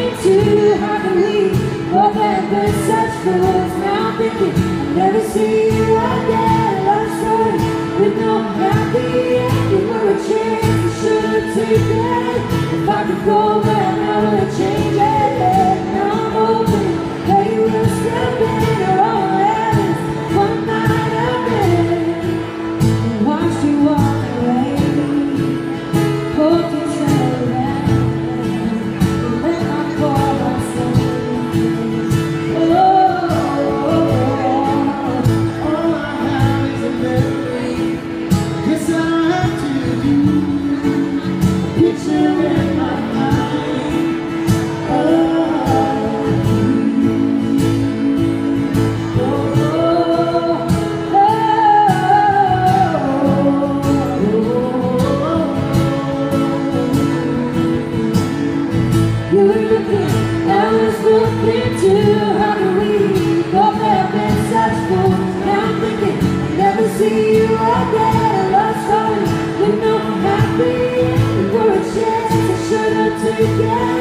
looking too hard to leave. Both have been such fools. Now I'm thinking I'll never see you again. Love story with no happy ending. Were a chance I should have taken. If I could go back, I would change it. Now I'm hoping that you will step in. Or all I have is what might have been. And watch you walk away. Hope you settle down. And let my call myself. I was looking too hard to leave. Both have been such fools. Now I'm thinking I'll never see you again. A love story with no happy ending. For a chance I should have taken.